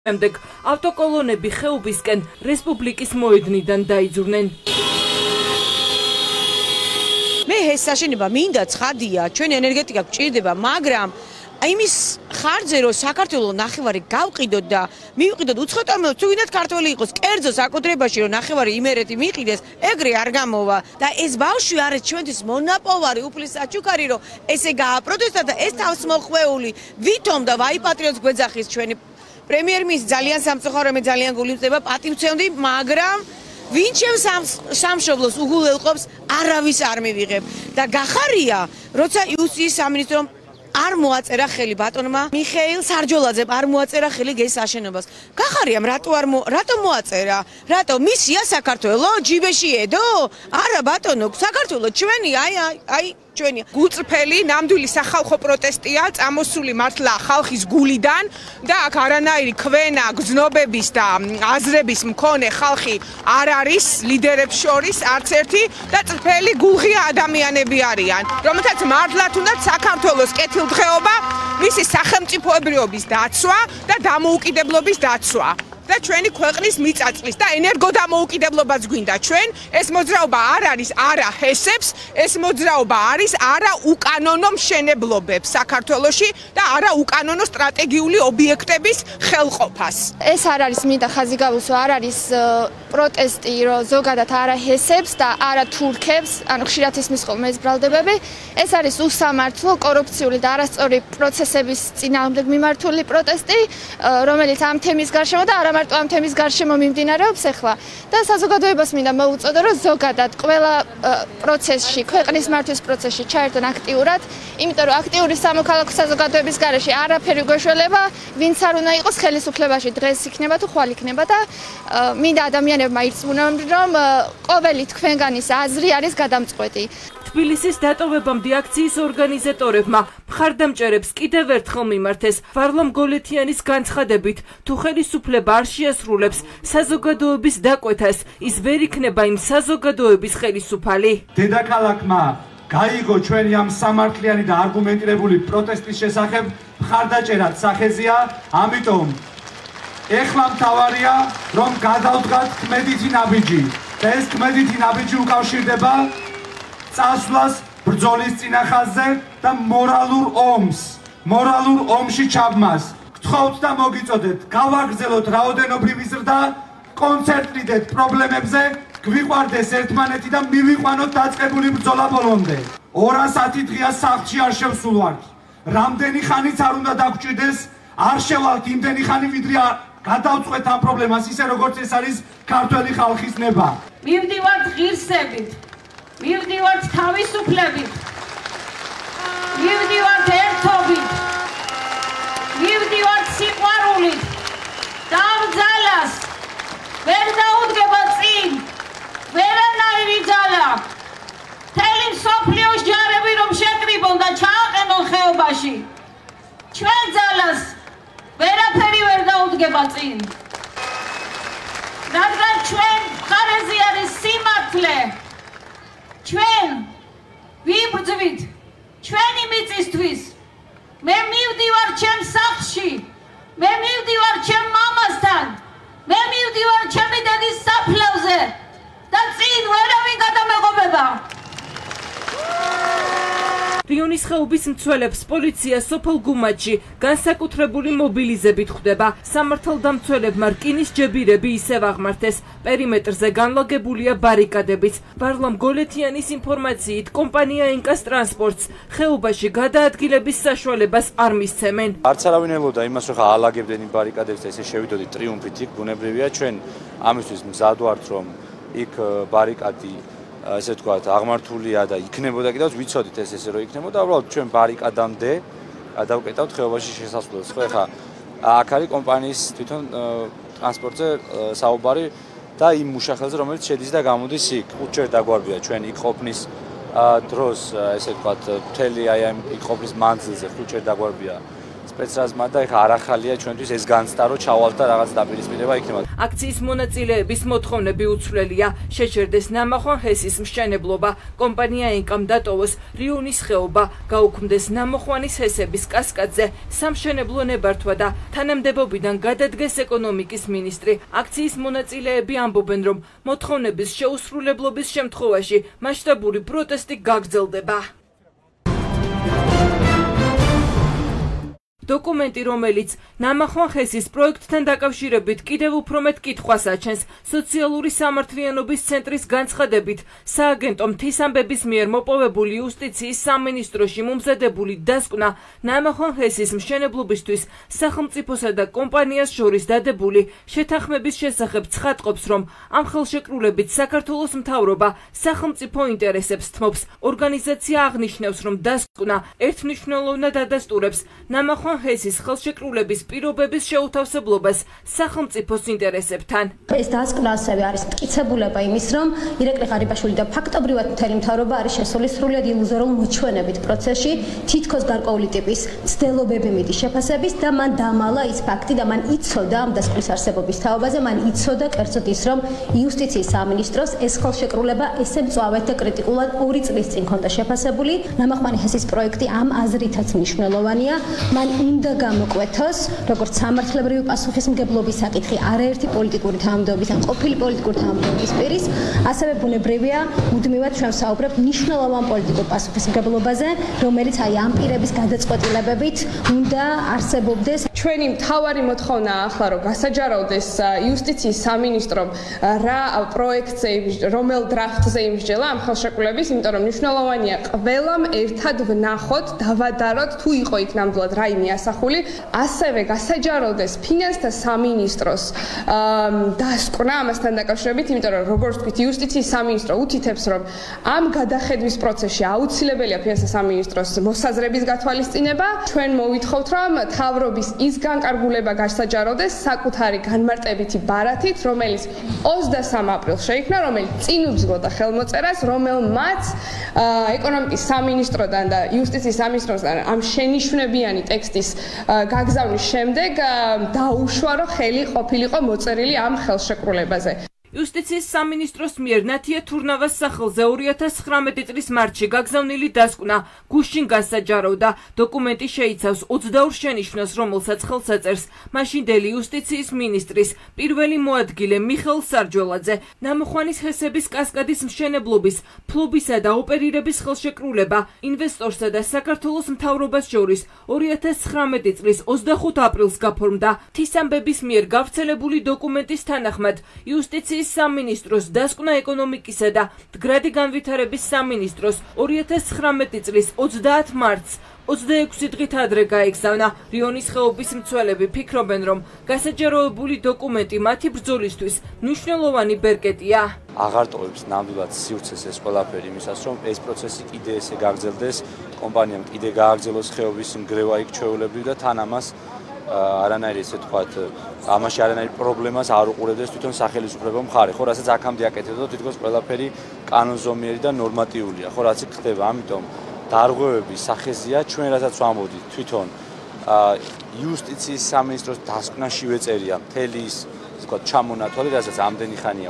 შემდეგ ავტოკოლონები ხეობისკენ რესპუბლიკის მოედნიდან დაიძურნენ. მე ეს საშენება მინდა ცხადია, ჩვენ ენერგეტიკა გვჭირდება, მაგრამ იმის ხარჯზე რომ საქართველოს ნახევარი გავყიდოთ და მივყიდოთ უცხოეთმოემლოს, თუ ვინმე ქართველი იყოს, კერძო საკუთრებაში რომ ნახევარი იმერეთი მიყიდეს, ეგრე არ გამოვა და ეს ბავშვი არის ჩვენთვის მონაპოვარი, უფლის საჩუქარი, რომ ესე გააპროტესტა და ეს თავს მოხვეული ვითომ და ვაი პატრიოტს გვეძახის ჩვენი პრემიერ-მინისტრი ძალიან სამწუხარო, მე ძალიან გულიმწება, პატივცემდი, მაგრამ ვინ ჩემს სამშობლოს უგულელყოფს, არავის არ მივიღებ და გახარია, როცა იუსტიციის სამინისტრომ არ მოაწერა ხელი ბატონმა მიხეილ სარჯოლაძემ არ მოაწერა ხელი გეს აშენებას. გახარია, რატო მოაწერა? რატო მისია საქართველო ჯიბეში ედო? არა ბატონო, საქართველო ჩვენი, აი ჩვენი გულწრფელი ნამდვილი სახალხო პროტესტია, წამოსული მართლა ხალხის გულიდან და აქ არანაირი ქვენა, გზნობების და აზრების მქონე ხალხი არ არის ლიდერებს შორის არც ერთი და წრფელი გულღია ადამიანები არიან, რომელთაც მართლაც უნდათ საქართველოს კეთილდღეობა, მისი სახელმწიფოებრიობის დაცვა და დამოუკიდებლობის დაცვა. და ჩვენი ქვეყნის მიწაწყლის და ენერგოდამოუკიდებლობაც გვინდა ჩვენ. ეს მოძრაობა არ არის არა ჰესებს, ეს მოძრაობა არის არა უკანონო მშენებლობებს საქართველოში და არა უკანონო სტრატეგიული ობიექტების ხელყოფას. ეს არ არის მინდა ხაზი გავუსვა, არ არის პროტესტი, რომ ზოგადად არა ჰესებს და არა თურქებს, ანუ ხშირად ისმის ხოლმე ეს ბრალდებები. ეს არის უსამართლო, კორუფციული და არასწორი პროცესების წინააღმდეგ მიმართული პროტესტი, რომელიც ამ თემის გარშემო და არა მარტო ამ თემის გარშემო მიმდინარეობს ახლა და საზოგადოებას მინდა მოუწოდო, რომ ზოგადად ყველა პროცესში, ქვეყნის მართვის პროცესში ჩაერთონ აქტიურად, იმიტომ რომ აქტიური სამოქალაქო საზოგადოების გარეშე არაფერი გვეშველება, ვინც არ უნდა იყოს ხელისუფლებაში, დღეს იქნება თუ ხვალ იქნება და მინდა ადამიანებმა ირწმუნონ, რომ ყოველი თქვენგანის აზრი არის გადამწყვეტი. თბილისის დატოვებამდე აქციის ორგანიზატორებმა მხარდამჭერებს კიდევ ერთხელ მიმართეს ვარლამ გოლეთიანის განცხადებით, თუ ხელისუფლება არ შეასრულებს საზოგადოების დაკვეთას, ის ვერ იქნება იმ საზოგადოების ხელისუფალი. დედაქალაქმა გაიგო ჩვენი ამ სამართლიანი და არგუმენტირებული პროტესტის შესახებ მხარდაჭერად სახეზია, ამიტომ ეხლა მთავარია, რომ გადავდგათ ქმედითი ნაბიჯი და ეს ქმედითი ნაბიჯი უკავშირდება წასვლას ბრძოლის წინახაზზე და მორალურ ომში ჩაბმას. გთხოვთ და მოგიწოდეთ, გავაგრძელოთ რაოდენობრივი ზრდა, კონცენტრირდეთ პრობლემებზე, გვიყვარდეს ერთმანეთი და მივიყვანოთ დაწყებული ბრძოლა ბოლომდე. 200 დღეა სახლში არ შევსულვართ. რამდენი ხანიც არ უნდა დაგჭირდეს, არ შევალთ იმდენი ხანი, ვიდრე გადავწყვეთ ამ პრობლემას, ისე როგორც ეს არის ქართველი ხალხის ნება. მივდივართ ღირსებით, მივდივართ თავისუფლებით, მივდივართ ერთობით, მივდივართ სიყვარულით და ამ ძალას ვერ დაუდგება წინ ვერანაირი ძალა. მთელი მსოფლიოს ჯარები რომ შეკრიბონ და ჩააყენონ ხეობაში, ჩვენ ძალას ვერაფერი ვერ დაუდგება წინ. რადგან ჩვენ მხარეზე არის სიმართლე, ჩვენ ვიბრძვით ჩვენი მიწისთვის. მე მივდივარ ჩემ სახლში, მე მივდივარ ჩემ მამასთან, მე მივდივარ ჩემი დედის საფლავზე და წინ ვერავინ გადამეღობება. რიონის ხეობის მცველებს პოლიცია სოფელ გუმაჩში განსაკუთრებული მობილიზებით ხვდება. სამართალდამცველებმა რკინის ჯებირები ისევ აღმართეს. პერიმეტრზე განლაგებულია ბარიკადებიც. ვარლამ გოლეთიანის ინფორმაციით, კომპანია ინკას ტრანსპორტს ხეობაში გადაადგილების საშუალებას არ მისცემენ. არც არავინ ელოდა იმას, რომ აალაგებდნენ იმ ბარიკადებს და ესე შევიდოდით ტრიუმფით იქ, ბუნებრივია ჩვენ ამისთვის მზად ვართ, რომ იქ ბარიკადი ესე ვთქვათ, აღმართულია და იქნებოდა კიდევ ვიცოდით ესე რომ იქნებოდა, უბრალოდ ჩვენ ბარიკადამდე დავკეტავთ ხეობაში შესასვლელს. ხო, ეხლა აქ არის კომპანიის თვითონ ტრანსპორტზე საუბარი და იმ მუშახელზე, რომელიც შედის და გამოდის იქ. 5 ჯერ დაგვარბია ჩვენ იქ ყოფნის დროს, ესე ვთქვათ, მთელი აი ამ იქ ყოფნის მანძილზე 5 ჯერ დაგვარბია სპეცრაზმა და ეხა არ ახალია ჩვენთვის ეს განცდა რომ ჩავალთ და რაღაც დაპირისპირება იქნება. აქციის მონაწილეების მოთხოვნები უცვლელია. შეჩერდეს ნამახვან ჰესის მშენებლობა, კომპანია ენკამ დატოვოს რიონის ხეობა, გაუქმდეს ნამოხვანის ჰესების კასკადზე სამშენებლო ნებართვა და თანამდებობიდან გადადგეს ეკონომიკის მინისტრი. აქციის მონაწილეები ამბობენ, რომ მოთხოვნების შეუსრულებლობის შემთხვევაში მასშტაბური პროტესტი გაგრძელდება. დოკუმენტი, რომელიც ნამახვან ჰესის პროექტთან დაკავშირებით კიდევ უფრო მეტ კითხვას აჩენს, სოციალური სამართლიანობის ცენტრის განცხადებით, სააგენტო მთის ამბების მიერ მოპოვებული იუსტიციის სამინისტროში მომზადებული დასკვნა ნამახვან ჰესის მშენებლობისთვის სახელმწიფოსა და კომპანიას შორის დადებული შეთანხმების შესახებ ცხადყოფს, რომ ამ ხელშეკრულებით საქართველოს მთავრობა სახელმწიფო ინტერესებს თმობს. ორგანიზაცია აღნიშნავს, რომ დასკვნა ერთმნიშვნელოვნად ადასტურებს ნამახვან ჰესის ხელშეკრულების პირობების შეუთავსებლობას სახელმწიფოს ინტერესებთან. ეს დასკვნა ასევე არის მტკიცებულება იმის, რომ ირაკლი ღარიბაშვილი და ფაქტობრივად მთელი მთავრობა არის შესული სრულიად ილუზორულ მოჩვენებით პროცესში, თითქოს გარკვეული ტიპის ცდილობები მიდის შეფასების და მან დამალა ის ფაქტი და მან იცოდა ამ დასკვნის არსებობის თაობაზე, მან იცოდა კერძოდ ის, რომ იუსტიციის სამინისტროს ეს ხელშეკრულება ესე მწვავედ და კრიტიკულად 2 წლის წინ ჰქონდა შეფასებული. ნამახვანი ჰესის პროექტი ამ აზრითაც მნიშვნელოვანია. მან უნდა გამოკვეთოს, როგორც სამართლებრივი პასუხისმგებლობის საკითხი არაერთი პოლიტიკური თანამდებობის ან ყოფილი პოლიტიკური თანამდებობის პირის, ასევე ბუნებრივია, მუდმივად ჩვენ ვსაუბრებთ მნიშვნელოვან პოლიტიკურ პასუხისმგებლობაზე, რომელიც აი ამ პირების გადაწყვეტილებებით უნდა არსებობდეს. ჩვენი მთავარი მოთხოვნაა ახლა, რომ გასაჯაროვდეს იუსტიციის სამინისტრომ რა პროექტზე, რომელ დრაფტზე იმსჯელა ამ ხელშეკრულების, იმიტომ რომ მნიშვნელოვანია ყველამ ერთად ვნახოთ, დავადაროთ, თუ იყო იქ ნამდვილად რაიმე ასახული, ასევე გასაჯაროვდეს ფინანსთა სამინისტროს დასკვნა ამასთან დაკავშირებით, იმიტომ რომ როგორც ვთქვით, იუსტიციის სამინისტრო უთითებს, რომ ამ გადახედვის პროცესში აუცილებელია ფინანსთა სამინისტროს მოსაზრების გათვალისწინება. ჩვენ მოვითხოვთ, რომ მთავრობის ის განკარგულება გასაჯაროვდეს საკუთარი განმარტებითი ბარათით, რომელიც 23 აპრილს შეიქმნა, რომელიც წინ უბრძოდა ხელმოწერას, რომელმაც ეკონომიკის სამინისტროდან და იუსტიციის სამინისტროსთან ამ შენიშვნებიანი ტექსტის გაგზავნის შემდეგ დაუშვა, რომ ხელი ყოფილიყო მოწერილი ამ ხელშეკრულებაზე. იუსტიციის სამინისტროს მიერ ნათია თურნავას სახელზე 2019 წლის მარტში გაგზავნილი დასკვნა გუშინ გასაჯაროვდა. დოკუმენტი შეიცავს 22 შენიშვნას, რომელსაც ხელს აწერს მაშინდელი იუსტიციის მინისტრის პირველი მოადგილე მიხეილ სარჯველაძე. ნამოხვანის ჰესების კასკადის მშენებლობის, ფლობისა და ოპერირების ხელშეკრულება ინვესტორსა და საქართველოს მთავრობას შორის 2019 წლის 25 აპრილს გაფორმდა. მთის ამბების მიერ გავრცელებული დოკუმენტის თანახმად იუსტიციის სამინისტროს დასკვნა ეკონომიკისა და მდგრადი განვითარების სამინისტროს 2019 წლის 30 მარტს 26 დღით ადრე გაეგზავნა. რიონის ხეობის მცველები ფიქრობენ, რომ გასაჯაროვებული დოკუმენტი მათი ბრძოლისთვის მნიშვნელოვანი ბერკეტია. აღარ ტოვებს ნამდვილად სივრცეს ეს ყველაფერი იმისას, რომ ეს პროცესი კიდე ესე გაგრძელდეს, კომპანიამ კიდე გააგრძელოს ხეობის მგრევა იქ ჩვეულებრივ და თან ამას არანაირი ესე თქვათ, ამაში არანაირი პრობლემას არ უყურებდეს თვითონ სახელმწიფო მხარე, ხო, რასაც აქამდე აკეთებდა, თითქოს ყველაფერი კანონზომიერი და ნორმატიულია, ხო, რაც იქ ხდება, ამიტომ დარღვევების სახეზეა ჩვენ რასაც ვამბობთ თვითონ იუსტიციის სამინისტროს დასკვნაში ვეწერია მთელი ის თქვათ ჩამონათვალი, რასაც ამდენი ხანია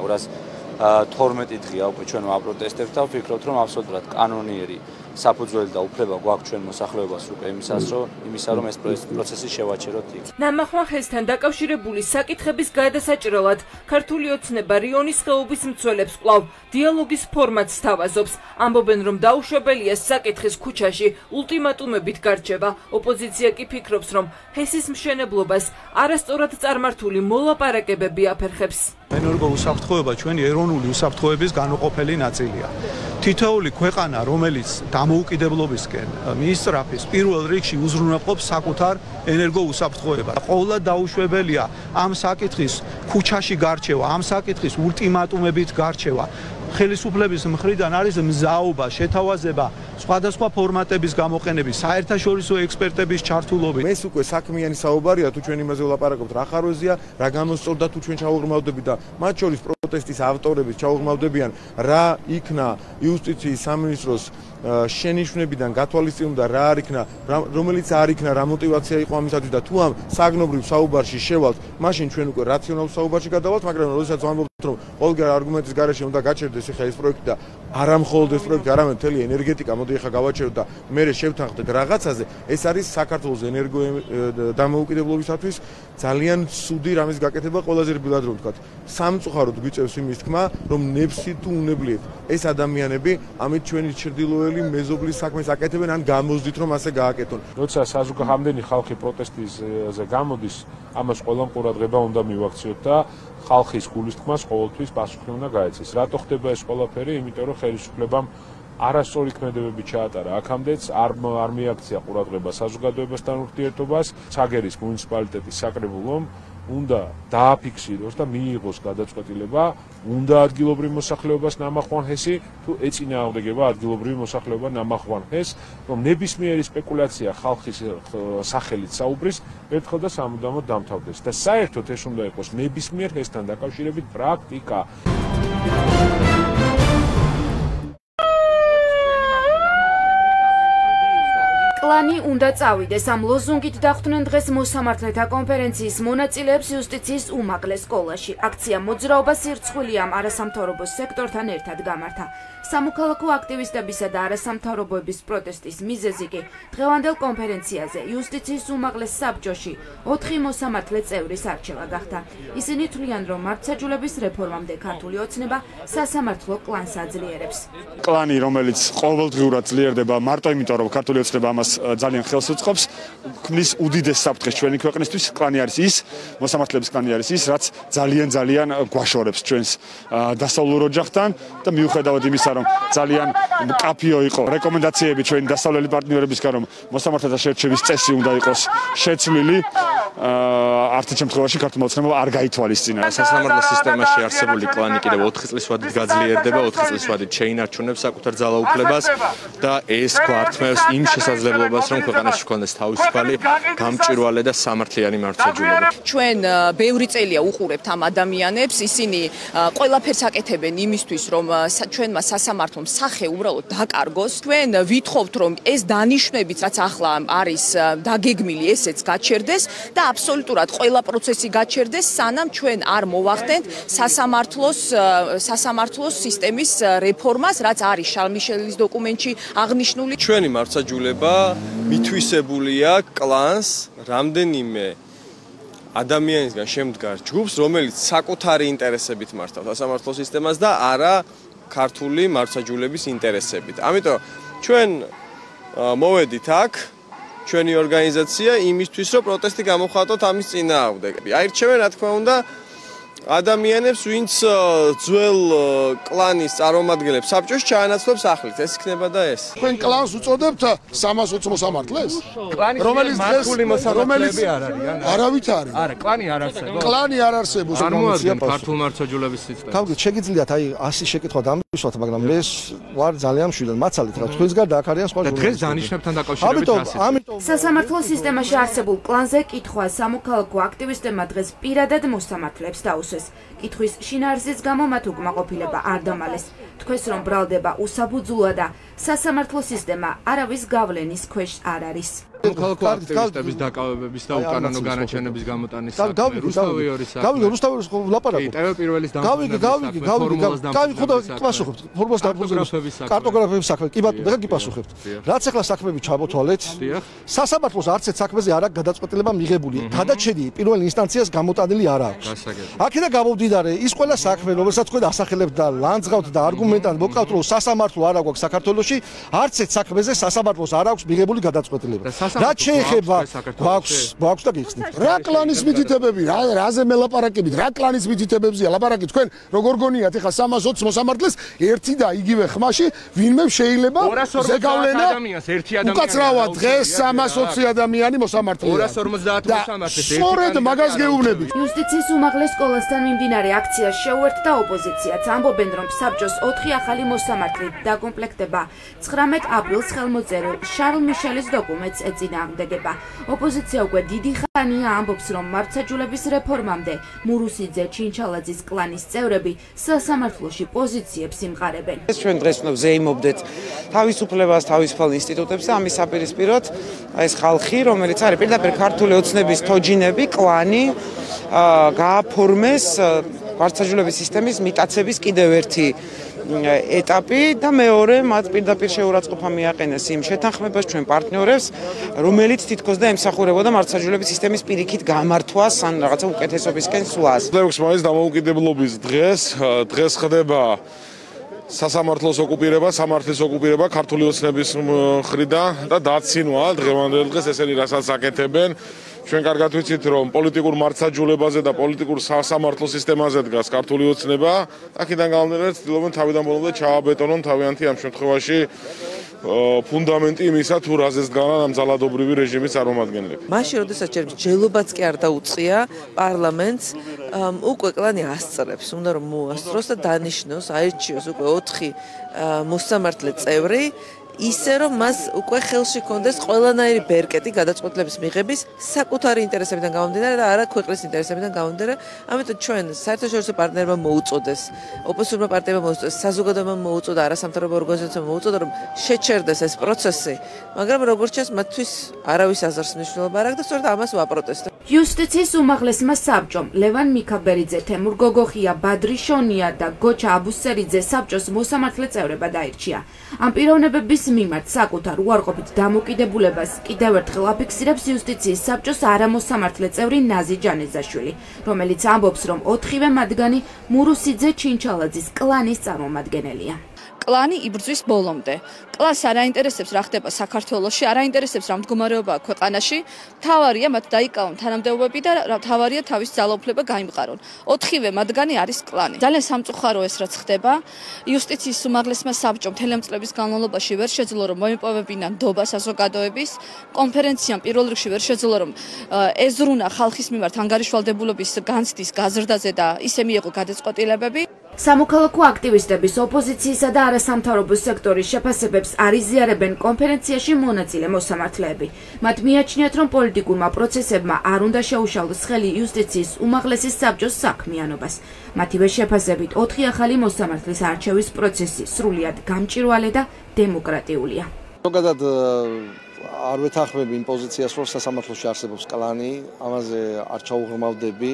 212 დღეა უკვე ჩვენ ვაპროტესტებთ და ვფიქრობთ, რომ აბსოლუტურად კანონიერი საფუძველი და უფლება გვაქვს ჩვენ მოსახლეობას უკვე იმისა რომ ეს პროცესი შევაჩეროთ იქ. ნამახვან ჰესთან დაკავშირებული საკითხების გადასაჭრელად ქართული ოცნება რიონის ხეობის მცველებს კვლავ დიალოგის ფორმატს სთავაზობს. ამბობენ, რომ დაუშვებელია საკითხის ქუჩაში ულტიმატუმებით გარჩევა. ოპოზიცია კი ფიქრობს, რომ ჰესის მშენებლობას არასწორად წარმართული მოლაპარაკებები აფერხებს. ენერგო უსაფრთხოება ჩვენი ეროვნული უსაფრთხოების განუყოფელი ნაწილია. თითოეული ქვეყანა, რომელიც დამოუკიდებლობისკენ მიისწრაფის, პირველ რიგში უზრუნველყოფს საკუთარ ენერგო უსაფრთხოებას. ყოველად დაუშვებელია ამ საკითხის ქუჩაში გარჩევა, ამ საკითხის ულტიმატუმებით გარჩევა. ხელისუფლების მხრიდან არის მზაობა, შეთავაზება სხვადასხვა ფორმატების გამოყენების, საერთაშორისო ექსპერტების ჩართულობით. ეს უკვე საქმიანი საუბარია, თუ ჩვენ იმაზე ვლაპარაკობთ, რა ხარვეზია, რა გამოსწორდა თუ ჩვენ ჩაუღრმავდებით და მათ შორის პროტესტის ავტორები ჩაუღრმავდებიან, რა იქნა იუსტიციის სამინისტროს შენიშვნებიდან გათვალისწინებდა რა არ იქნა, რომელიც არ იქნა, რა мотиваცია იყო ამისათვის და თუ ამ საგნობრივ საუბარში შევალთ, მაშინ ჩვენ უკვე რაციონალურ საუბარში გადავალთ, მაგრამ როდესაც ვამბობთ, რომ ყოველგვარ არგუმენტის გარეშე უნდა გაჩერდეს ახლა ეს პროექტი და არა მხოლოდ ეს პროექტი, არამედ მთელი ენერგეტიკა, მოდი ახლა გავაჩეროთ და მე შევთანხმდეთ რაღაცაზე, ეს არის საქართველოს ენერგო დამოუკიდებლობისათვის ძალიან ცუდი რამის გაკეთება, ყველაზე რბილად რომ ვთქვათ. სამწუხაროდ გვიწევს იმის თქმა, რომ ნებსი თუ უნებლიეთ ეს ადამიანები ამით ჩვენი ჩრდილოელი მეზობლის საქმეს აკეთებენ ან გამოძდით რომ ასე გააკეთონ. როცა საზოგადოებრივი ხალხი პროტესტზე გამოდის, ამას ყველამ ყურადღება უნდა მივაქციოთ და ხალხის გულისთქმას ყოველთვის პასუხი უნდა გაეცეს. რატო ხდება ეს ყველაფერი? იმიტომ რომ ხელისუფლებამ არასწორი ქმედებები ჩაატარა აქამდეც, არ მიაქცია ყურადღება საზოგადოებასთან ურთიერთობას, ცაგერის მუნიციპალიტეტის საკრებულომ უნდა დააფიქსიროს და მიიღოს გადაწყვეტილება, უნდა ადგილობრივ მოსახლეობას ნამახვან ჰესი თუ ეწინააღმდეგება ადგილობრივ მოსახლეობა ნამახვან ჰეს, რომ ნებისმიერი სპეკულაცია ხალხის სახელით საუბრის ერთხელ და სამუდამოდ დამთავრდეს და საერთოდ ეს უნდა იყოს ნებისმიერ ჰესთან დაკავშირებით პრაქტიკა. კლანი უნდა წავიდეს. ამ ლოზუნგით დახვდნენ დღეს მოსამართლეთა კონფერენციის მონაწილეებს იუსტიციის უმაღლეს სკოლაში. აქცია მოძრაობა სირცხვილია ამ არასამთავრობო სექტორთან ერთად გამართა. სამოქალაქო აქტივისტებისა და არასამთავრობოების პროტესტის მიზეზი კი დღევანდელ კონფერენციაზე იუსტიციის უმაღლეს საბჭოში 4 მოსამართლე წევრის არჩევა გახდა. ისინი თვლიან, რომ მართლმსაჯულების რეფორმამდე ქართული ოცნება სასამართლო კლანს აძლიერებს. კლანი, რომელიც ყოველდღიურად ძლიერდება მარტო იმიტომ, რომ ქართული ოცნება ამას ძალიან ხელს უწყობს, ქმნის უდიდეს საფრთხეს ჩვენი ქვეყნისთვის. კლანი არის ის, მოსამართლეების კლანი არის ის, რაც ძალიან გვაშორებს ჩვენს დასავლურ ოჯახთან და მიუხედავად იმისა, რომ ძალიან კაფიო იყო რეკომენდაციები ჩვენი დასავლელი პარტნიორებისგან, რომ მოსამართლეთა შერჩევის წესი უნდა იყოს შეცვლილი, არც შემთხვევაში ქართულმა ოცნებამ არ გაითვალისწინა. სასამართლო სისტემაში არსებული კლანი კიდევ 4 წლის ვადით გაძლიერდება, 4 წლის ვადით შეინარჩუნებს საკუთარ ძალაუფლებას და ეს გვართმევს იმ შესაძლებლობას, რომ ქვეყანაში ჰქონდეს თავისუფალი, გამჭვირვალე და სამართლიანი მართლმსაჯულება. ჩვენ ბევრი წელია უყურებთ ამ ადამიანებს, ისინი ყველაფერს აკეთებენ იმისთვის, რომ ჩვენმა სასამართლომ სახე უბრალოდ დაკარგოს. ჩვენ ვითხოვთ, რომ ეს დანიშვნებიც, რაც ახლა არის დაგეგმილი, ესეც გაჩერდეს და აბსოლუტურად ყველა პროცესი გაჩერდეს, სანამ ჩვენ არ მოვახდენთ სასამართლოს სისტემის რეფორმას, რაც არის შარლ-მიშელის დოკუმენტში აღნიშნული. ჩვენი მართლმსაჯულება მითვისებულია კლანს, რამდენიმე ადამიანისგან შემდგარ ჯგუფს, რომელიც საკუთარი ინტერესებით მართავს სასამართლო სისტემას და არა ქართული მართლმსაჯულების ინტერესებით. ამიტომ ჩვენ მოვედით აქ ჩვენი ორგანიზაცია იმისთვის, რომ პროტესტი გამოხატოთ ამის წინააღმდეგ. აირჩევენ, რა თქმა უნდა, ადამიანებს, ვინც ძველ კლანის წარმომადგენლებს საბჭოს ჩაანაცვლებს ახლით. ეს იქნება და ეს. თქვენ კლანს უწოდებთ 320 მოსამართლეს? კლანის მართული მოსამართლეები არ არიან? არავით არის. არა, კლანი არ არსებობს. კლანი არ არსებობს. წარმოადგენთ ქართულ მართლმსაჯულების სისტემას. თავგეთ შეგიძლიათ აი 100 შეკითხვა დამისვათ, მაგრამ მე ვარ ძალიან მშვიდად. მაცალეთ რა, თქვენს გარდა აქ არიან სხვა და დღეს დანიშნებთან დაკავშირებით ამიტომ სასამართლო სისტემაში არსებულ კლანზე კითხვა სამოქალაქო აქტივისტებმა დღეს პირადად მოსამართლეებს დაუსვეს. კითხვის შინაარსის გამო მათ უკმაყოფილება არ დამალეს. თქვეს, რომ ბრალდება უსაბუძოა და სასამართლო სისტემა არავის გავლენის ქვეშ არ არის. სამოქალაქო აქტივისტების დაკავებების და უკანონო განაჩენების გამოტანის საქმე რუსთავიორის საქმე. გავიგე რუსთავიორის ლაპარაკობ. ტევე პირველის გავიგე. პასუხობთ. ფორმულას დამფუძნების კარტოგრაფების საქმე. კი ბატონო, ეხლა გიპასუხებთ. რაც ახლა საქმეები ჩამოთვალეთ, სასამართლოს არც ერთ საქმეზე არ აქვს გადაწყვეტილება მიღებული. გადაჩენი პირველ ინსტანციას გამოტანილი არ აქვს. აქედან გამომდინარე, ის ყველა საქმე, რომელსაც თქვენ ასახელებთ და ლანძღავთ და არგუმენტად მოკავთ, რომ სასამართლო არ აქვს საქართველოში, არც ერთ საქმეზე სასამართლოს არ აქვს მიღებული გადაწყვეტილება. რაც შეეხება გვაქვს და გიხსნით. რა კლანის მითითებები, რაზე მელაპარაკებით, რა კლანის მითითებებზია ლაპარაკი. თქვენ როგორ გონიათ ეხლა 320 მოსამართლეს ერთი და იგივე ხმაში ვინმე შეიძლება ზეგავლენა უკაცრავად დღეს 320 ადამიანი მოსამართლეა. 250 მოსამართლეს სწორედ მაგას გეუბნებით. იუსტიციის უმაღლეს სკოლასთან მიმდინარე აქციას შეუერთდა ოპოზიციაც. ამბობენ, რომ საბჭოს 4 ახალი მოსამართლით დაკომპლექტება 19 აპრილს ხელმოწერილ შარლ-მიშელის დოკუმენტს ეწინააღმდეგება. ოპოზიცია უკვე დიდი ხანია ამბობს, რომ მართლმსაჯულების რეფორმამდე მურუსიძე, ჩინჩალაძის კლანის წევრები სასამართლოში პოზიციებს იმყარებენ. ჩვენ დღეს უნდა ვზეიმობდეთ თავისუფლებას, თავისუფალ ინსტიტუტებს და ამის საპირისპიროდ ეს ხალხი, რომელიც არის პირდაპირ ქართული ოცნების თოჯინები, კლანი, გააფორმეს მართლმსაჯულების სისტემის მიტაცების კიდევ ერთი ეტაპი და მეორე მათ პირდაპირ შეურაცხყოფა მიაყენეს იმ შეთანხმებას ჩვენ პარტნიორებს, რომელიც თითქოს და ემსახურებოდა მართლმსაჯულების სისტემის პირიქით გამართვას ან რაღაცა უკეთესობისკენ სვლას. 6 მაისს დამოუკიდებლობის დღეს ხდება სასამართლოს ოკუპირება, სამართლის ოკუპირება ქართული ოცნების მხრიდან და დაცინვა დღევანდელ დღეს ესენი რასაც აკეთებენ. ჩვენ კარგად ვიცით, რომ პოლიტიკურ მართლმსაჯულებაზე და პოლიტიკურ სასამართლო სისტემაზე დგას ქართული ოცნება. აქედან გამომდინარე, ცდილობენ თავიდან ბოლომდე ჩააბეტონონ თავიანთი ამ შემთხვევაში ფუნდამენტი იმისა, თუ რაზეც დგანან ამ ძალადობრივი რეჟიმის წარმომადგენლები. მაშინ, როდესაც ჯელობაც კი არ დაუწყია პარლამენტს, უკვე კლანი ასწრებს, უნდა რომ მოასწროს და დანიშნოს, აირჩიოს უკვე 4 მოსამართლე წევრი. ისე რომ მას უკვე ხელში კონდეს ყველანაირი ბერკეტი გადაწყვეტილების მიღების საკუთარი ინტერესებიდან გამომდინარე და არა ქვეყნის ინტერესებიდან გამომდინარე. ამიტომ ჩვენ საერთაშორისო პარტნიორებმა მოუწოდეს, ოპოზიციურმა პარტიებმა მოუწოდეს, საზოგადოებამ მოუწოდა, არასამთავრობო ორგანიზაციებმა მოუწოდა, რომ შეჩერდეს ეს პროცესი, მაგრამ როგორც ჩანს, მათთვის არავის აზრს მნიშვნელობა არ აქვს და სწორედ ამას ვაპროტესტებთ. იუსტიციის უმაღლესმა საბჭომ ლევან მიქაბერიძე, თემურ გოგოხია, ბადრი შონია და გოჩა აბუსერიძე საბჭოს მოსამართლე წევრებად აირჩია. ამ პიროვნებების მიმართ საკუთარ უარყოფით დამოკიდებულებას კიდევ ერთხელ აფიქსირებს იუსტიციის საბჭოს არამოსამართლე წევრი ნაზი ჯანეზაშვილი, რომელიც ამბობს, რომ 4-ვე მათგანი მურუსიძე ჩინჩალაძის კლანის წარმომადგენელია. კლანი იბრძვის ბოლომდე. კლანს არ აინტერესებს რა ხდება საქართველოში, არ აინტერესებს რა მდგომარეობაა ქვეყანაში. თავარია მათ დაიკავონ თანამდებობები და თავარია თავის ძალაუფლება გაიმყარონ. 4-ვე მათგანი არის კლანი. ძალიან სამწუხაროა ეს რაც ხდება. იუსტიციის უმაღლესმა საბჭომ მთელი წლების განმავლობაში ვერ შეძლო რომ მოიპოვებინა ნდობა საზოგადოების. კონფერენციამ პირველ რიგში ვერ შეძლო რომ ეზრუნა ხალხის მიმართ ანგარიშვალდებულობის განცდის გაზრდაზე და ისე მიიღო გადაწყვეტილებები. სამოქალაქო აქტივისტების, ოპოზიციისა და არასამთავრობო სექტორის შეფასებებს არ იზიარებენ კონფერენციაში მონაწილე მოსამართლეები. მათ მიაჩნიათ, რომ პოლიტიკურმა პროცესებმა არ უნდა შეუშალოს ხელი იუსტიციის უმაღლესი საბჭოს საქმიანობას. მათივე შეფასებით 4 ახალი მოსამართლის არჩევის პროცესი სრულიად გამჭვირვალე და დემოკრატიულია. ზოგადად არ ვეთანხმები იმ პოზიციას, რომ სასამართლოში არსებობს კლანი, ამაზე არ ჩაუღრმავდები.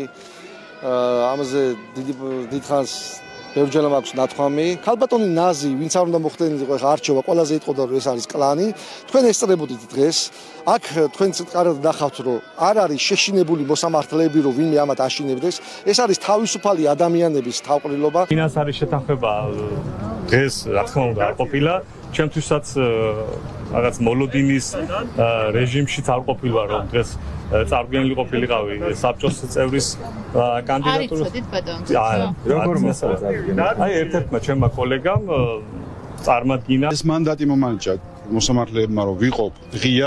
ამაზე დიდხანს ბევრჯერ მაქვს ნათქვამი. ქალბატონი ნაზი, ვინც არ უნდა მოხდენილიყო ხა არჩევა, ყველაზე იტყოდა რომ ეს არის კლანი. თქვენ ესწრებოდით დღეს, აქ თქვენ წკარად ნახავთ რომ არ არის შეშინებული მოსამართლეები რომ ვინმე ამათ აშინებდეს. ეს არის თავისუფალი ადამიანების თავყრილობა. ფინანს არის შეთანხმება დღეს რა თქმა უნდა არ ყოფილა. ჩემთვისაც რაღაც მოლოდინის რეჟიმშიც არ ყოფილა რომ დღეს წარდგენილი ყოფილიყავი საბჭოს წევრის კანდიდატურა. როგორ მოსწავლე? აი ერთ-ერთმა ჩემმა კოლეგამ წარმატგინა ეს მანდატი მომანიჭა მოსამართლეებმა რომ ვიყო ღია,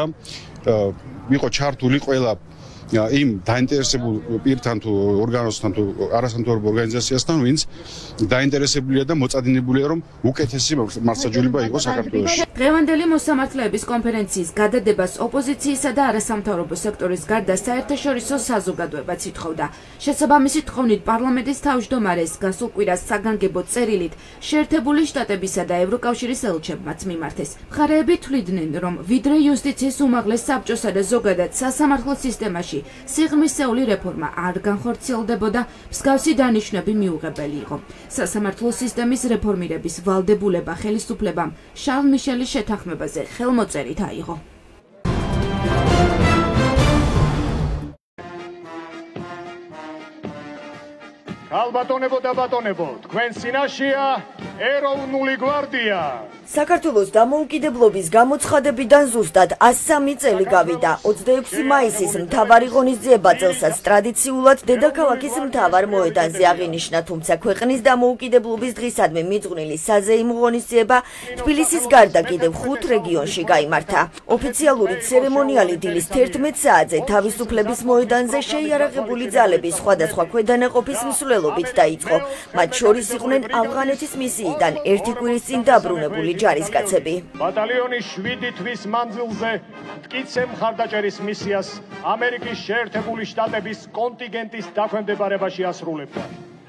ვიყო ჩართული ყველა იმ დაინტერესებულ პირთან თუ ორგანოსთან თუ არასამთავრობო ორგანიზაციასთან, ვინც დაინტერესებულია და მოწადინებულია რომ უკეთესი მართლმსაჯულება იყოს საქართველოში. დღევანდელი მოსამართლეების კონფერენციის გადადებას ოპოზიციისა და არასამთავრობო სექტორის გარდა საერთაშორისო საზოგადოებაც ითხოვდა. შესაბამისი თხოვნით პარლამენტის თავმჯდომარეს გასულ კვირას საგანგებო წერილით შეერთებული შტატებისა და ევროკავშირის ელჩებმაც მიმართეს. მხარეები თვლიდნენ, რომ ვიდრე იუსტიციის უმაღლეს საბჭოსა და ზოგადად სასამართლო სისტემაში სიღრმისეული რეფორმა არ განხორციელდებოდა, მსგავსი დანიშვნები მიუღებელი იყო. სასამართლო სისტემის რეფორმირების ვალდებულება ხელისუფლებამ შარლ მიშელის შეთანხმებაზე ხელმოწერით აიღო. ქალბატონებო და ბატონებო, თქვენ წინაშეა ეროვნული გვარდია. საქართველოს დამოუკიდებლობის გამოცხადებიდან ზუსტად 103 წელი გავიდა. 26 მაისის მთავარი ღონისძიება წელსაც ტრადიციულად დედაქალაქის მთავარ მოედანზე აღინიშნა, თუმცა ქვეყნის დამოუკიდებლობის დღისადმი მიძღვნილი საზეიმო ღონისძიება თბილისის გარდა კიდევ 5 რეგიონში გაიმართა. ოფიციალური ცერემონიალი დილის 11 საათზე თავისუფლების მოედანზე შეიარაღებული ძალების სხვადასხვა ქვედანაყოფის მსვლელობით დაიწყო. მათ შორის იყვნენ ავღანეთის მისიიდან ერთი კვირის წინ დაბრუნებული ჯარისკაცები. ბატალიონის 7 თვის მანძილზე მტკიცე მხარდაჭერის მისიას ამერიკის შეერთებული შტატების კონტინგენტის დაქვემდებარებაში ასრულებდა.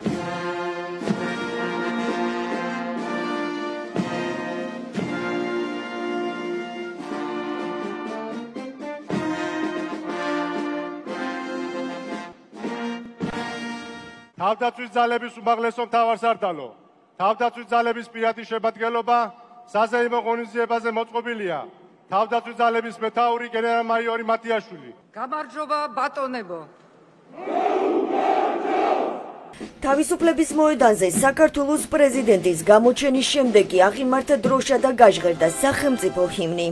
თავდაცვის ძალების უმაღლესო მთავარსარდალო, თავდაცვის ძალების პირადი შემადგენლობა საზეიმო ღონისძიებაზე მოწყობილია. თავდაცვის ძალების მეთაური გენერალ-მაიორი მათიაშვილი. გამარჯობა ბატონებო. თავისუფლების მოედანზე საქართველოს პრეზიდენტის გამოჩენის შემდეგ კი აღიმართა დროშა და გაჟღერდა სახელმწიფო ჰიმნი.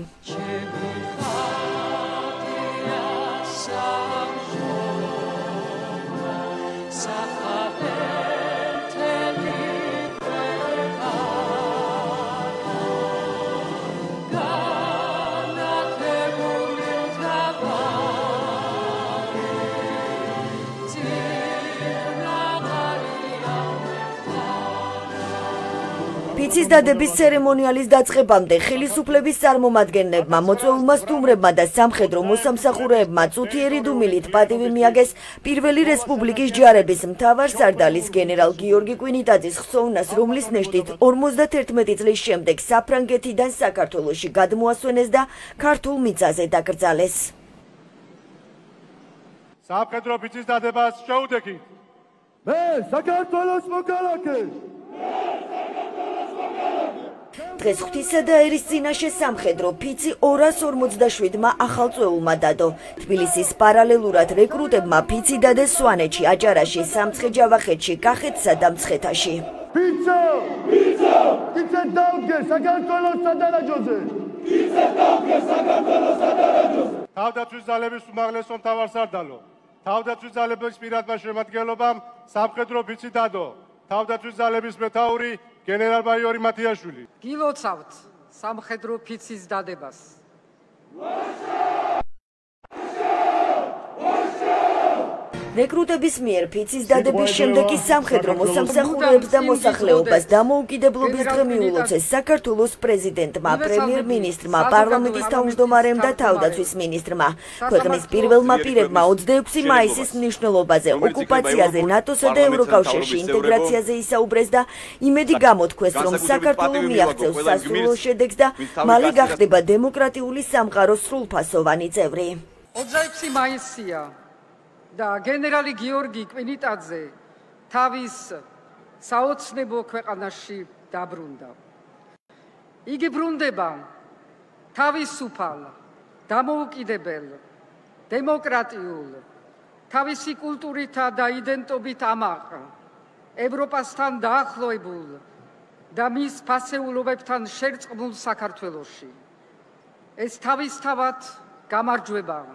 პიცის დადების ცერემონიალის დაწყებამდე ხელისუფლების წარმომადგენლებმა, მოწვეულმა სტუმრებმა და სამხედრო მოსამსახურეებმა წუთიერი დუმილით პატივი მიაგეს პირველი რესპუბლიკის ჯარების მთავარსარდალის გენერალ გიორგი კვინიტაძის ხსოვნას, რომლის ნეშტით 51 წლის შემდეგ საფრანგეთიდან საქართველოში გადმოასვენეს და ქართულ მიწაზე დაკრძალეს. სამხედრო პიცის დადებას შეუდექით. მე საქართველოს მოქალაქე. დღეს ღვთისა და ერის წინაშე სამხედრო ფიცი 247-მა ახალწვეულმა დადო. თბილისის პარალელურად რეკრუტებმა ფიცი დადეს სვანეთში, აჭარაში, სამცხე-ჯავახეთში, კახეთსა და მცხეთაში. ფიცო! ფიცო! ფიცე დავდგე საქართველოს სადარაჯოზე! ფიცე დავდგე საქართველოს სადარაჯოზე! თავდაცვის ძალების უმაღლესო მთავარსარდალო, თავდაცვის ძალების პირადმა შემადგენლობამ სამხედრო ფიცი დადო. თავდაცვის ძალების მეთაური გენერალ-მაიორი მათიაშვილი. გილოცავთ სამხედრო ფიცის დადებას. რეკრუტების მიერ ფიცის დადების შემდეგ კი სამხედრო მოსამსახურეებს და მოსახლეობას დამოუკიდებლობის დღე მიულოცეს საქართველოს პრეზიდენტმა, პრემიერ-მინისტრმა, პარლამენტის თავმჯდომარემ და თავდაცვის მინისტრმა. ქვეყნის პირველმა პირებმა 26 მაისის მნიშვნელობაზე, ოკუპაციაზე, ნატოსა და ევროკავშირში ინტეგრაციაზე ისაუბრეს და იმედი გამოთქვეს, რომ საქართველო მიაღწევს სასულო შედეგს და მალე გახდება დემოკრატიული სამყაროს სრულფასოვანი წევრი. 26 მაისია. და გენერალი გიორგი კვინიტაძე თავის საოცნებო ქვეყანაში დაბრუნდა. იგი ბრუნდება თავისუფალ, დამოუკიდებელ, დემოკრატიულ, თავისი კულტურითა და იდენტობით ამაყ, ევროპასთან დაახლოებულ და მის ფასეულობებთან შერწყმულ საქართველოში. ეს თავისთავად გამარჯვებაა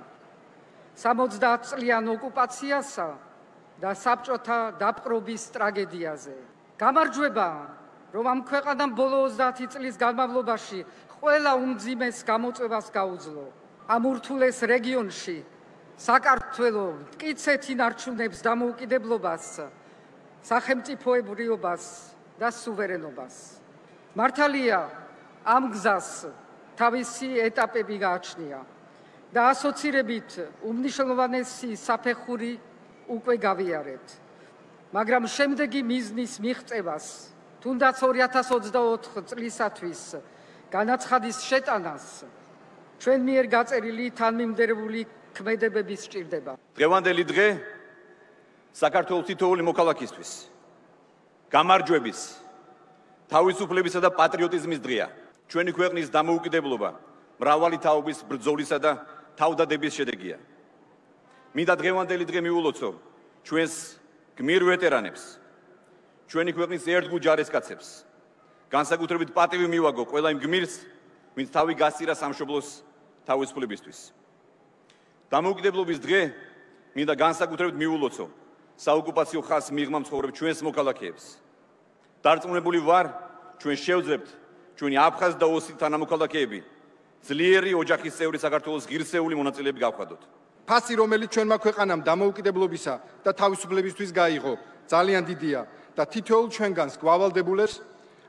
60 წლიან ოკუპაციასა და საბჭოთა დაპყრობის ტრაგედიაზე. გამარჯვება, რომ ამ ქვეყანამ ბოლო 30 წლის განმავლობაში ყველა უმძიმეს გამოწვევას გაუძლო. ამ ურთულეს რეგიონში საქართველო მტკიცედ ინარჩუნებს დამოუკიდებლობას, სახელმწიფოებრიობას და სუვერენობას. მართალია, ამ გზას თავისი ეტაპები გააჩნია. და ასოცირებით უმნიშვნელოვანესი საფეხური უკვე გავიარეთ. მაგრამ შემდეგი მიზნის მიღწევას, თუნდაც 2024 წლისათვის განაცხადის შეტანას, ჩვენ მიერ გაწერილი თანმიმდევრული ქმედებები სჭირდება. დღევანდელი დღე საქართველოს თითოეული მოქალაქისთვის გამარჯვების, თავისუფლებისა და პატრიოტიზმის დღეა. ჩვენი ქვეყნის დამოუკიდებლობა მრავალი თაობის ბრძოლისა და თავდადების შედეგია. მინდა დღევანდელი დღე მიულოცო ჩვენს გმირ ვეტერანებს, ჩვენი ქვეყნის ერთგულ ჯარისკაცებს. განსაკუთრებით პატივი მივაგო ყველა იმ გმირს, ვინც თავი გასცირა სამშობლოს თავისუფლებისთვის. დამოუკიდებლობის დღე მინდა განსაკუთრებით მიულოცო საოკუპაციო ხაზს მიღმა მცხოვრებ ჩვენს მოქალაქეებს. დარწმუნებული ვარ, ჩვენ შევძლებთ ჩვენი აფხაზ და ოსი თანამოქალაქეები ძლიერი ოჯახის წევრი საქართველოს ღირსეული მონაწილეები გავხადოთ. ფასი, რომელიც ჩვენმა ქვეყანამ დამოუკიდებლობისა და თავისუფლებისთვის გაიღო, ძალიან დიდია და თითოეულ ჩვენგანს გვავალდებულებს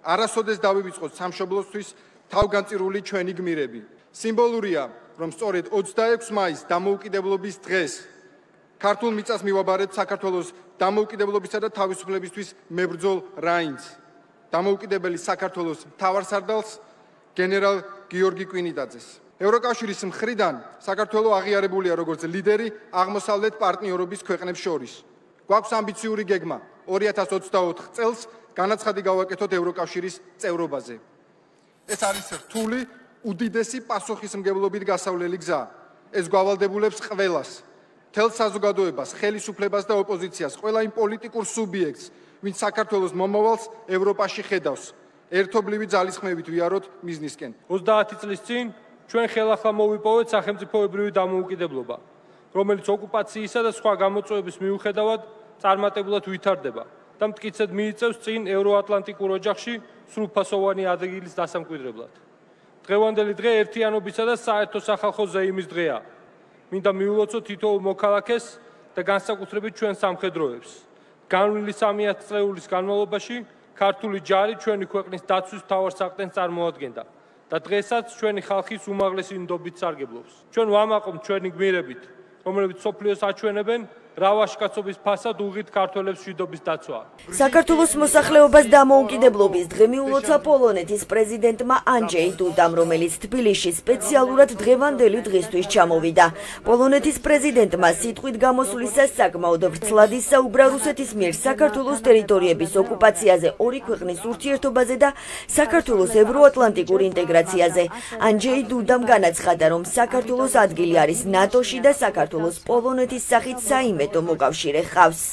არასოდეს დავივიწყოთ სამშობლოსთვის თავგანწირული ჩვენი გმირები. სიმბოლურია, რომ სწორედ 26 მაისს დამოუკიდებლობის დღეს ქართულ მიწას მივაბარეთ საქართველოს დამოუკიდებლობისა და თავისუფლებისთვის მებრძოლ რაინდს, დამოუკიდებელი საქართველოს მთავარსარდალს გენერალ გიორგი კვინიტაძეს. ევროკავშირის მხრიდან საქართველო აღიარებულია როგორც ლიდერი აღმოსავლეთ პარტნიორობის ქვეყნებს შორის. გვაქვს ამბიციური გეგმა 2024 წელს განაცხადი გავაკეთოთ ევროკავშირის წევრობაზე. ეს არის რთული, უდიდესი პასუხისმგებლობით გასავლელი გზა. ეს გვავალდებულებს ყველას, მთელ საზოგადოებას, ხელისუფლებას და ოპოზიციას, ყველა იმ პოლიტიკურ სუბიექტს, ვინც საქართველოს მომავალს ევროპაში ხედავს. ერთობლივი ძალისხმევით ვიაროთ მიზნისკენ. 30 წლის წინ ჩვენ ხელახლა მოვიპოვეთ სახელმწიფოებრივი დამოუკიდებლობა, რომელიც ოკუპაციისა და სხვა გამოწვევების მიუხედავად წარმატებულად ვითარდება და მტკიცედ მიიწევს წინ ევროატლანტიკურ ოჯახში სრულფასოვანი ადგილის დასამკვიდრებლად. დღევანდელი დღე ერთიანობისა და საერთო სახალხო ზეიმის დღეა. მინდა მიულოცოთ თითოეულ მოქალაქეს და განსაკუთრებით ჩვენ სამხედროებს. განვლილი 300 წლეულის განმავლობაში ქართული ჯარი ჩვენი ქვეყნის დაცვის მთავარ საყრდენს წარმოადგენდა და დღესაც ჩვენი ხალხის უმაღლესი ნდობით სარგებლობს. ჩვენ ვამაყობთ ჩვენი გმირებით, რომლებიც სოფლიოს აჩვენებენ რა ვაჟკაცობის ფასად უღით ქართველებს მშვიდობის დაცვა. საქართველოს მოსახლეობას დამოუკიდებლობის დღე მიულოცა პოლონეთის პრეზიდენტმა ანჯეი დუდამ, რომელიც თბილისში სპეციალურად დღევანდელი დღისთვის ჩამოვიდა. პოლონეთის პრეზიდენტმა სიტყვით გამოსვლისას საკმაოდ ვრცლად ისაუბრა რუსეთის მიერ საქართველოს ტერიტორიების ოკუპაციაზე, ორი ქვეყნის ურთიერთობაზე და საქართველოს ევროატლანტიკურ ინტეგრაციაზე. ანჯეი დუდამ განაცხადა, რომ საქართველოს ადგილი არის ნატოში და საქართველოს პოლონეთის სახით საიმედო მოკავშირე ხავს.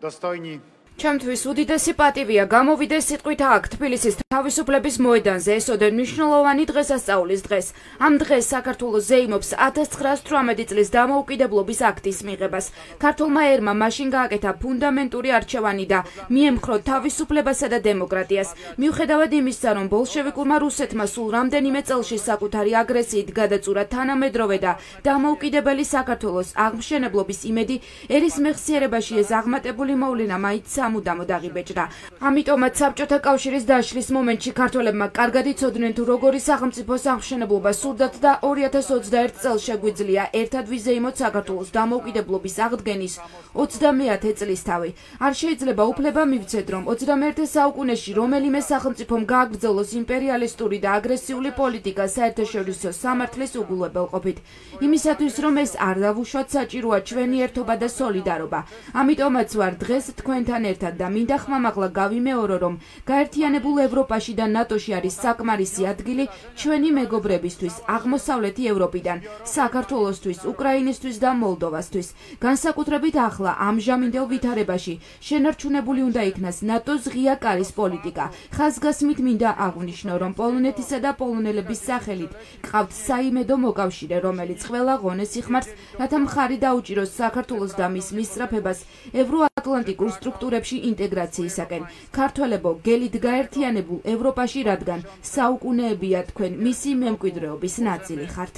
ჩემთვის უდიდესი პატივია გამოვიდეს სიტყვით აქ თბილისის თავისუფლების მოედანზე ესოდენ მნიშვნელოვანი დღესასწაულის დღეს. ამ დღეს საქართველოს ზეიმობს 1918 წლის დამოუკიდებლობის აქტის მიღებას. ქართულმა ერმა მაშინ გააკეთა ფუნდამენტური არჩევანი და მიემხრა თავისუფლებასა და დემოკრატიას. მიუხედავად იმისა, რომ ბოლშევიკურმა რუსეთმა სულ რამდენიმე წელში საკუთარი აგრესიით გადაწურა თანამედროვე და დამოუკიდებელი საქართველოს აღმშენებლობის იმედი, ერის მეხსიერებაში ეს აღმატებული მოვლენა მაინც სამუდამოდ აღიბეჭდა. ამიტომაც საბჭოთა კავშირის დაშლის მომენტში ქართველებმა კარგად იცოდნენ თუ როგორი სახელმწიფო სამშენებლობა სურდათ და 2021 წელს შეგვიძლია ერთად ვიზეიმოთ საქართველოს დამოუკიდებლობის აღდგენის 30-ე წლისთავი. არ შეიძლება უფლება მივცეთ, რომ 21 საუკუნეში რომელიმე სახელმწიფომ გააგრძელოს იმპერიალისტური და აგრესიული პოლიტიკა საერთაშორისო სამართლის უგულებელყოფით. იმისათვის, რომ ეს არ დავუშვათ, საჭიროა ჩვენი ერთობა და სოლიდარობა. ამიტომაც ვარ დღეს თქვენთან ერთად და მინდა ხმამაღლა გავიმეორო, რომ გაერთიანებულ ევროპაში და ნატოში არის საკმარისი ადგილი ჩვენი მეგობრებისთვის აღმოსავლეთი ევროპიდან, საქართველოსთვის, უკრაინისთვის და მოლდოვასთვის. განსაკუთრებით ახლა ამჟამინდელ ვითარებაში შენარჩუნებული უნდა იქნას ნატოს ღია კარის პოლიტიკა. ხაზგასმით მინდა აღვნიშნო, რომ პოლონეთისა და პოლონელების სახელით ყავთ საიმედო მოკავშირე, რომელიც ყველა ღონეს იხმარს, რათა მხარი დაუჭიროს საქართველოს და მის მისწრაფებას ევროატლანტიკურ სტრუქტურებში ინტეგრაციისაკენ. ქართველებო, გელით გაერთიანებულ ევროპაში, რადგან საუკუნეებია თქვენ მისი მემკვიდრეობის ნაწილი ხართ.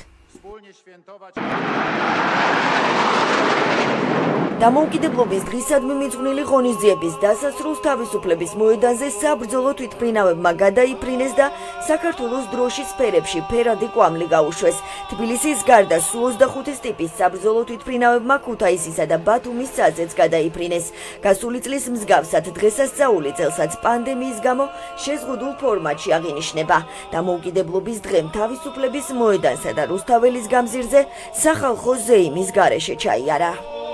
დამოუკიდებლობის დღისადმი მიძღვნილი ღონისძიების დასასრულს თავისუფლების მოედანზე საბრძოლო თვითმფრინავებმა გადაიფრინეს და საქართველოს დროშის სფერებში ფერადი კვამლი გაუშვეს. თბილისის გარდა სულ 25 ტიპის საბრძოლო თვითმფრინავებმა ქუთაისისა და ბათუმის საზეც გადაიფრინეს. გასული წლის მსგავსად დღესასწაული წელსაც პანდემიის გამო შეზღუდულ ფორმატში აღინიშნება. დამოუკიდებლობის დღემ თავისუფლების მოედანსა და რუსთაველის გამზირზე სახალხო ზეიმის გარეშე ჩაიარა.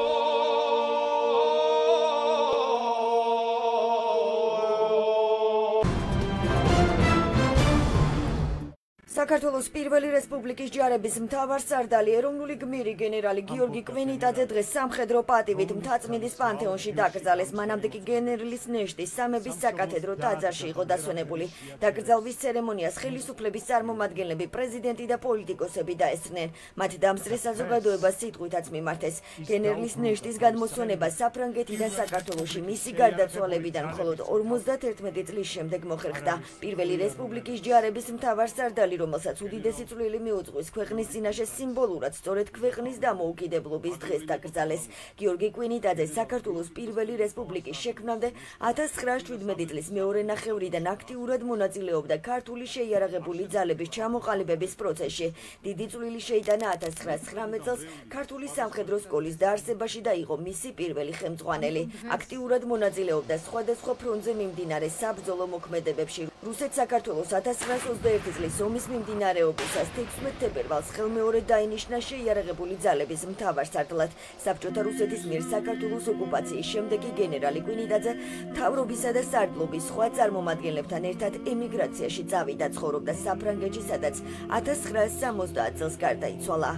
საქართველოს პირველი რესპუბლიკის ჯარების მთავარსარდალი ეროვნული გმირი გენერალი გიორგი კვინიტაძე დღეს სამხედრო პატივით მთაწმინდის პანთეონში დაკრძალეს. მანამდე კი გენერლის ნეშტის სამების საკათედრო ტაძარში იყო დასვენებული. დაკრძალვის ცერემონიას ხელისუფლების წარმომადგენლები, პრეზიდენტი და პოლიტიკოსები დაესწრნენ. მათ დამსწრე საზოგადოებას სიტყვითაც მიმართეს. გენერლის ნეშტის გადმოსვენება საფრანგეთიდან საქართველოში მისი გარდაცვალებიდან მხოლოდ 51 წლის შემდეგ მოხერხდა. პირველი რესპუბლიკის ჯარების მთავარსარდალი, რომელსაც რომელსაც უდიდესი წვლილი მიუძღვის ქვეყნის წინაშე სიმბოლურად სწორედ ქვეყნის დამოუკიდებლობის დღეს დაკრძალეს. გიორგი კვინიტაძე საქართველოს პირველი რესპუბლიკის შექმნამდე 1917 წლის მეორე ნახევრიდან აქტიურად მონაწილეობდა ქართული შეიარაღებული ძალების ჩამოყალიბების პროცესში. დიდი წვლილი შეიტანა 1919 წელს ქართული სამხედრო სკოლის დაარსებაში და იყო მისი პირველი ხელმძღვანელი. აქტიურად მონაწილეობდა სხვადასხვა ფრონტზე მიმდინარე საბრძოლო მოქმედებებში. რუსეთ-საქართველოს 1921 წლის ომის მიმდინარეობისას 16 თებერვალს ხელმეორედ დაინიშნა შეიარაღებული ძალების მთავარსარდლად. საბჭოთა რუსეთის მიერ საქართველოს ოკუპაციის შემდეგ გენერალი კვინიტაძე მთავრობისა და სარდლობის სხვა წარმომადგენლებთან ერთად ემიგრაციაში წავიდა, ცხოვრობდა საფრანგეთში, სადაც 1970 წელს გარდაიცვალა.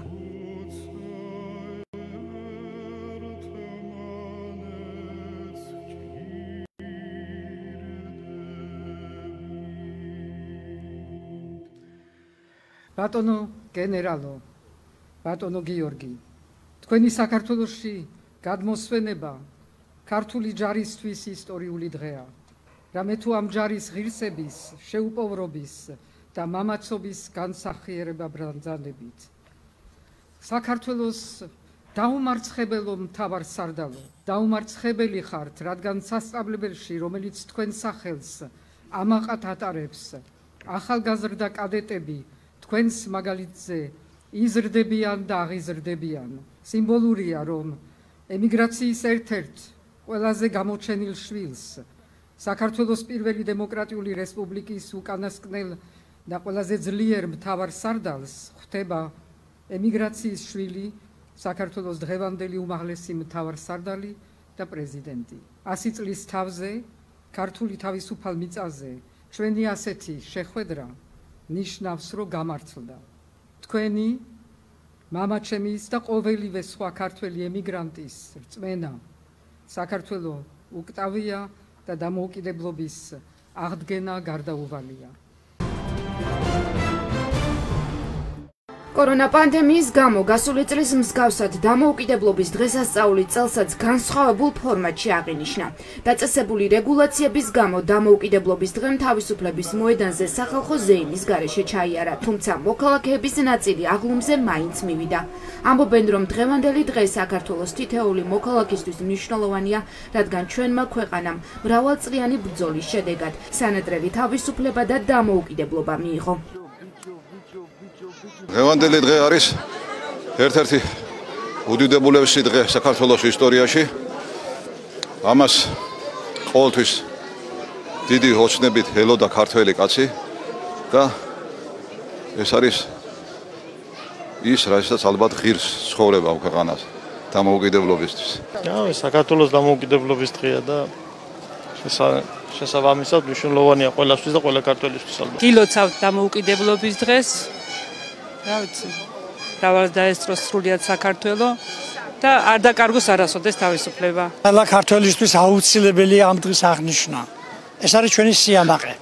ბატონო გენერალო, ბატონო გიორგი, თქვენი საქართველოში გადმოსვენება ქართული ჯარისთვის ისტორიული დღეა. რამე თუ ამ ჯარის ღირსების, შეუპოვრობის და მამაცობის განსახიერება ბრძანებით. საქართველოს დაუმარცხებელო მთავარსარდალო, დაუმარცხებელი ხართ, რადგან სასწავლებელში, რომელიც თქვენ სახელს ამაყად ატარებს, ახალგაზრდა კადეტები თქვენს მაგალითზე იზრდებიან და აღიზრდებიან. სიმბოლურია, რომ ემიგრაციის ერთ-ერთ ყველაზე გამოჩენილ შვილს, საქართველოს პირველი დემოკრატიული რესპუბლიკის უკანასკნელ და ყველაზე ძლიერ მთავარსარდალს ხვდება ემიგრაციის შვილი, საქართველოს დღევანდელი უმაღლესი მთავარსარდალი და პრეზიდენტი. 100 წლის თავზე, ქართული თავისუფალ მიწაზე ჩვენი ასეთი შეხვედრა ნიშნავს, რომ გამართლდა. თქვენი, მამაჩემის და ყოველივე სხვა ქართველი ემიგრანტის რწმენა საქართველო უკტავია და დამოუკიდებლობის აღდგენა გარდაუვალია. კორონა პანდემიის გამო გასული წლის მსგავსად დამოუკიდებლობის დღესასწაული წელსაც განსხვავებულ ფორმატში აღინიშნა. დაწესებული რეგულაციების გამო დამოუკიდებლობის დღემ თავისუფლების მოედანზე სახალხო ზეიმის გარეშე ჩაიარა, თუმცა მოქალაქეების ნაწილი აღლუმზე მაინც მივიდა. ამბობენ, რომ დღევანდელი დღე საქართველოს თითოეული მოქალაქისთვის მნიშვნელოვანია, რადგან ჩვენმა ქვეყანამ მრავალწლიანი ბრძოლის შედეგად სანადრევი თავისუფლება და დამოუკიდებლობა მიიღო. დღევანდელი დღე არის ერთ-ერთი უდიდებულესი დღე საქართველოს ისტორიაში. ამას ყოველთვის დიდი ოცნებით ელოდა ქართველი კაცი და ეს არის ის, რასაც ალბათ ღირს ცხოვრება ამ ქვეყანას დამოუკიდებლობისთვის. საქართველოს დამოუკიდებლობის დღეა და შესაბამისად მნიშვნელოვანია ყველასთვის და ყველა ქართველისთვის ალბათ. გილოცავთ დამოუკიდებლობის დღეს. რა ვიცი, დავალ დაესწროს სრულიად საქართველო და არ დაკარგოს არასოდეს თავისუფლება. ყველა ქართველისთვის აუცილებელია ამ დღის აღნიშვნა. ეს არის ჩვენი სიამაყე.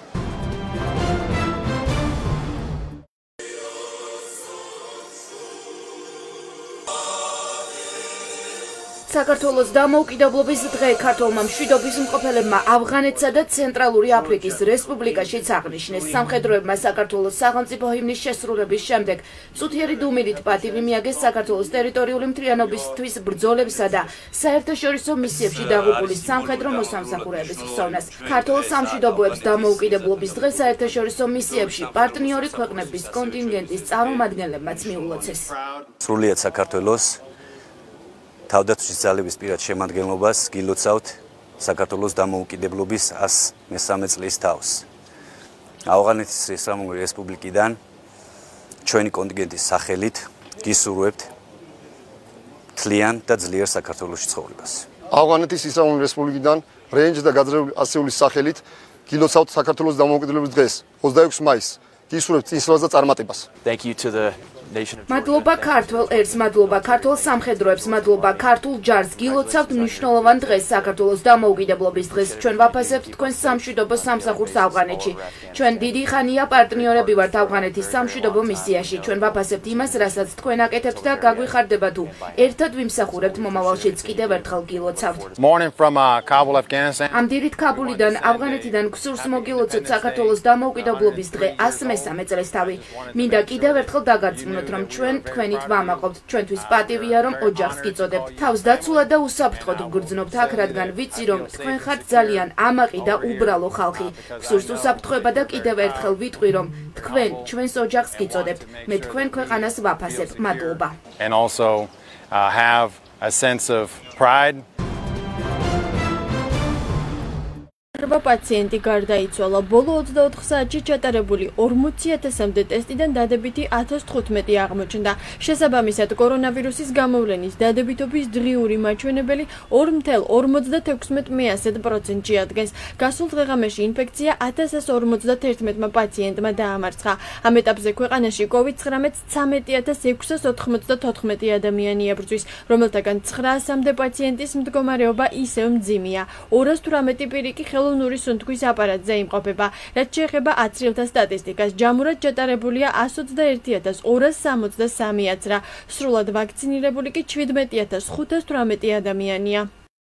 საქართველოს დამოუკიდებლობის დღე ქართულმა მშვიდობის მყოფელებმა ავღანეთსა და ცენტრალური აფრიკის რესპუბლიკაშიც აღნიშნეს. სამხედროებმა საქართველოს სახელმწიფო ჰიმნის შესრულების შემდეგ წუთიერი დუმილით პატივი მიაგეს საქართველოს ტერიტორიული მთლიანობისთვის ბრძოლებსა და საერთაშორისო მისიებში დაღუპული სამხედრო მოსამსახურეების ხსოვნას. ქართულ სამშვიდობოებს დამოუკიდებლობის დღეს საერთაშორისო მისიებში პარტნიორი ქვეყნების კონტინგენტის წარმომადგენლებმაც მიულოცეს. სრულიად საქართველოს თავდაცვის ძალების პირად შემადგენლობას გილოცავთ საქართველოს დამოუკიდებლობის 103 წლის თავს. ავღანეთის ისლამური რესპუბლიკიდან ჩვენი კონტინგენტის სახელით გისურვებთ მთლიან და ძლიერ საქართველოში ცხოვრებას. ავღანეთის ისლამური რესპუბლიკიდან რენჯ და გაძრეული ასეულის სახელით გილოცავთ საქართველოს დამოუკიდებლობის დღეს 26 მაისს. გისურვებთ წინსვლას და წარმატებას. Thank you to the მადლობა ქართველ ერს, მადლობა ქართველ სამხედროებს, მადლობა ქართულ ჯარს. გილოცავთ მნიშვნელოვან დღეს, საქართველოს დამოუკიდებლობის დღეს. ჩვენ ვაფასებთ თქვენს სამშვიდობო სამსახურს ავღანეთში. ჩვენ დიდი ხანია პარტნიორები ვართ ავღანეთის სამშვიდობო მისიაში. ჩვენ ვაფასებთ იმას, რასაც თქვენ აკეთებთ და გაგვიხარდება თუ ერთად ვიმსახურებთ მომავალშიც კიდევ ერთხელ გილოცავთ. ამ დილით ქაბულიდან, ავღანეთიდან გსურს მოგილოცოთ საქართველოს დამოუკიდებლობის დღე 103 წლისთავი. მინდა კიდევ ერთხელ დაგარწმუნოთ, რომ ჩვენ თქვენით ვამაყობთ. ჩვენთვის პატივია, რომ ოჯახს გიწოდებთ. თავს დაცულად და უსაფრთხოდ ვგრძნობთ აქ, რადგან ვიცი, რომ თქვენ ხართ ძალიან ამაყი და უბრალო ხალხი. გსურს უსაფრთხოება და კიდევ ერთხელ ვიტყვი, რომ თქვენ ჩვენს ოჯახს გიწოდებთ. მე თქვენ ქვეყანას ვაფასებ. მადლობა. And also have a sense of pride. პაციენტი გარდაიცვალა. ბოლო 24 საათში ჩატარებული 40,000-მდე ტესტიდან დადებითი 1015 აღმოჩნდა. შესაბამისად, კორონავირუსის გამოვლენის დადებითობის დღიური მაჩვენებელი 2,56% ადგენს. გასულ დღეღამეში ინფექცია 1151 პაციენტმა დაამარცხა. ამ ეტაპზე ქვეყანაში COVID-19 13,694 ადამიანი ებრძვის, რომელთაგან 900-მდე პაციენტის მდგომარეობა ისევ მძიმეა. 218 პირი კი ხელოვნური სუნთქვის აპარატზე იმყოფება. რაც შეეხება აცრილთა სტატისტიკას, ჯამურად ჩატარებულია 121,263 აცრა. სრულად ვაქცინირებული კი 17,518 ადამიანია.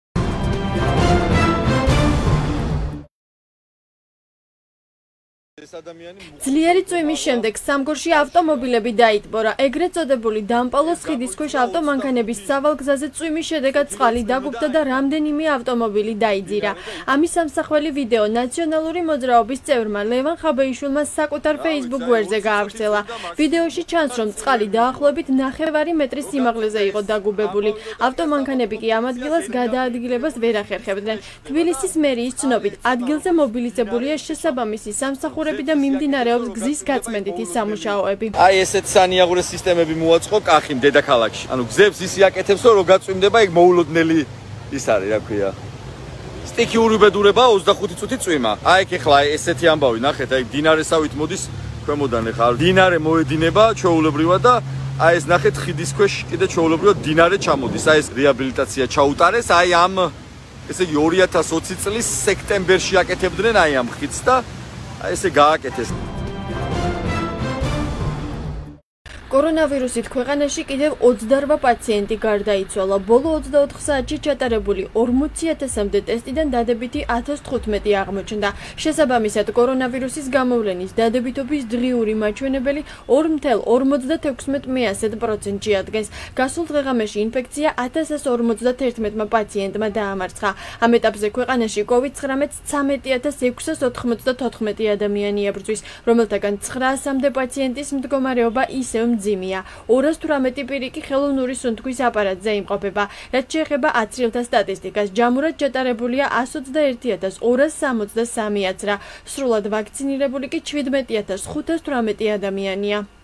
ძლიერი წვიმის შემდეგ სამგორში ავტომობილები დაიტბორა. ეგრეთ წოდებული დამპალოს ხიდის ქვეშ ავტომანქანების სავალ გზაზე წვიმის შედეგად წყალი დაგუპდა და რამდენიმე ავტომობილი დაიძირა. ამის სამსახველი ვიდეო ნაციონალური მოძრაობის წევრმა ლევან ხაბეიშვილმა საკუთარ Facebook გვერდზე გაავრცელა. ვიდეოში ჩანს, რომ წყალი დაახლოებით 9 მეტრის სიმაღლეზე იყო დაგუბებული. ავტომანქანები კი ამ ადგილას გადაადგილებას ვერ ახერხებდნენ. თბილისის მერიის ცნობით, ადგილზე მობილიზებულია შესაბამისი სამსახურები და მიმდინარეობს გზის გაწმენდითი სამუშაოები. აი ესეთ სანიაღურე სისტემები მოაწყო კახიმ დედაქალაქში. ანუ გზებს ისი აკეთებს, რომ გაწვიმდება, იქ მოულოდნელი ის არის, რა ქვია. სტიქიური უბედურება 25 წუთი წვიმა. აი იქ ეხლა ესეთი ამბავი, ნახეთ, აი დინარესავით მოდის ქვემოდან ეხლა. დინარე მოედინება ჩვეულებრივად და აი ეს ნახეთ ხიდის ქვეშ კიდე ჩვეულებრივად დინარე ჩამოდის. აი ეს რეაბილიტაცია ჩაუტარეს, აი ამ ესე იგი 2020 წლის სექტემბერში აკეთებდნენ აი ამ ხიდს და ესე გააკეთეს. კორონავირუსით ქვეყანაში კიდევ 28 პაციენტი გარდაიცვალა. ბოლო 24 საათში ჩატარებული 40,000-მდე ტესტიდან დადებითი 1015 აღმოჩნდა. შესაბამისად, კორონავირუსის გამოვლენის დადებითობის დღიური მაჩვენებელი 2,56% ადგენს. გასულ დღეღამეში ინფექცია 1151 პაციენტმა დაამარცხა. ამ ეტაპზე ქვეყანაში COVID-19 13,694 ადამიანი ებრძვის, რომელთაგან 900-მდე პაციენტის მდგომარეობა ისევ მძიმეა. 218 პირი კი ხელოვნური სუნთქვის აპარატზე იმყოფება. რაც შეეხება აცრილთა სტატისტიკას, ჯამურად ჩატარებულია 121,263 აცრა. სრულად ვაქცინირებული კი 17,518 ადამიანია.